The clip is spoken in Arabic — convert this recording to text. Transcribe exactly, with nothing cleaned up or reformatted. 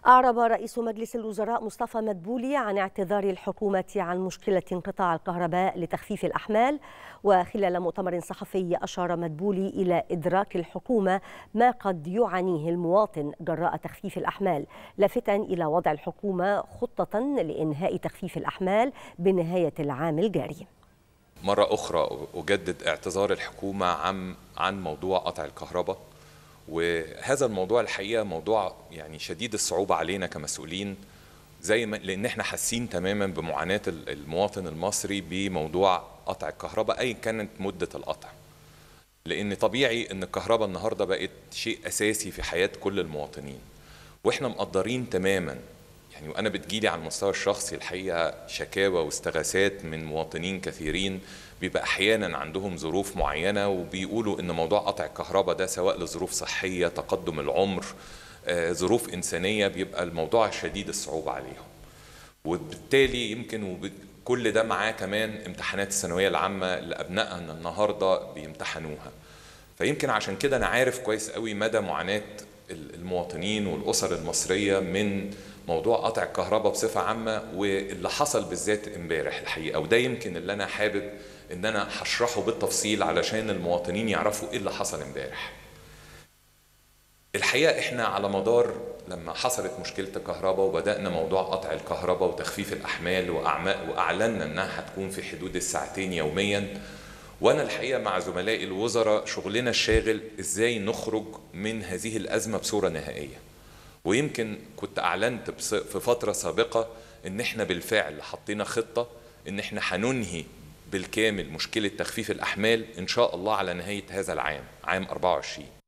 أعرب رئيس مجلس الوزراء مصطفى مدبولي عن اعتذار الحكومة عن مشكلة انقطاع الكهرباء لتخفيف الأحمال. وخلال مؤتمر صحفي أشار مدبولي إلى إدراك الحكومة ما قد يعانيه المواطن جراء تخفيف الأحمال، لافتا إلى وضع الحكومة خطة لإنهاء تخفيف الأحمال بنهاية العام الجاري. مرة أخرى أجدد اعتذار الحكومة عن عن موضوع قطع الكهرباء، وهذا الموضوع الحقيقة موضوع يعني شديد الصعوبة علينا كمسؤولين، زي ما لأن احنا حاسين تماما بمعاناة المواطن المصري بموضوع قطع الكهرباء أي كانت مدة القطع، لأن طبيعي أن الكهرباء النهاردة بقت شيء أساسي في حياة كل المواطنين، واحنا مقدرين تماما يعني. وأنا بتجيلي على المستوى الشخصي الحقيقة شكاوى واستغاثات من مواطنين كثيرين بيبقى أحيانا عندهم ظروف معينة وبيقولوا إن موضوع قطع الكهرباء ده سواء لظروف صحية، تقدم العمر، آه، ظروف إنسانية، بيبقى الموضوع شديد الصعوبة عليهم. وبالتالي يمكن كل ده معاه كمان امتحانات الثانوية العامة اللي أبنائنا النهاردة بيمتحنوها. فيمكن عشان كده أنا عارف كويس قوي مدى معاناة المواطنين والأسر المصرية من موضوع قطع الكهرباء بصفة عامة، واللي حصل بالذات امبارح الحقيقة. وده يمكن اللي أنا حابب إن أنا هشرحه بالتفصيل علشان المواطنين يعرفوا إيه اللي حصل امبارح. الحقيقة إحنا على مدار لما حصلت مشكلة الكهرباء وبدأنا موضوع قطع الكهرباء وتخفيف الأحمال وأعلنا إنها هتكون في حدود الساعتين يوميا، وأنا الحقيقة مع زملائي الوزراء شغلنا الشاغل إزاي نخرج من هذه الأزمة بصورة نهائية. ويمكن كنت أعلنت في فترة سابقة إن إحنا بالفعل حطينا خطة إن إحنا هننهي بالكامل مشكلة تخفيف الأحمال إن شاء الله على نهاية هذا العام، عام أربعة وعشرين.